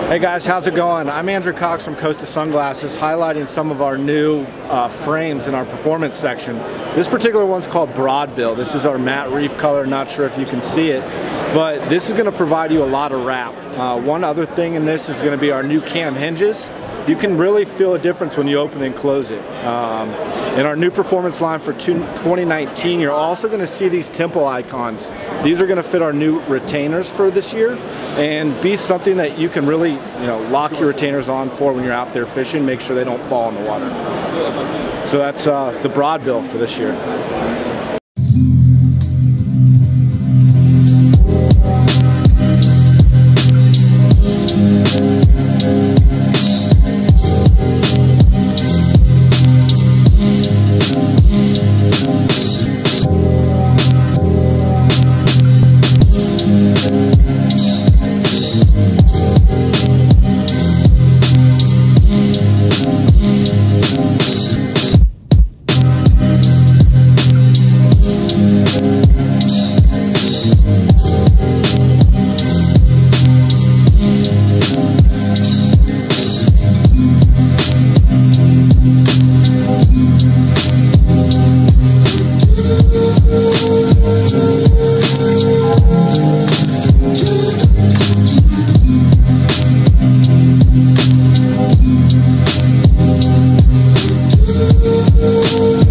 Hey guys, how's it going? I'm Andrew Cox from Costa Sunglasses, highlighting some of our new frames in our performance section. This particular one's called Broadbill. This is our matte reef color. Not sure if you can see it, but this is going to provide you a lot of wrap. One other thing in this is going to be our new cam hinges. You can really feel a difference when you open and close it. In our new performance line for 2019, you're also going to see these temple icons. These are going to fit our new retainers for this year and be something that you can really, lock your retainers on for when you're out there fishing. Make sure they don't fall in the water. So that's the Broadbill for this year.